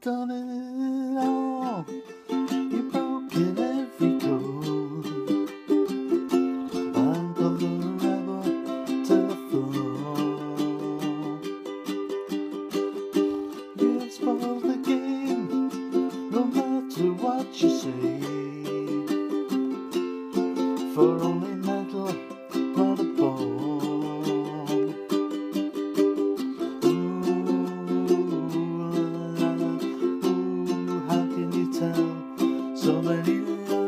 done it all. You've broken every code. Bind of the rebel to the throne. You've spoiled the game, no matter what you say. For only metal, not a bone. Ooh, how can you tell so many lies?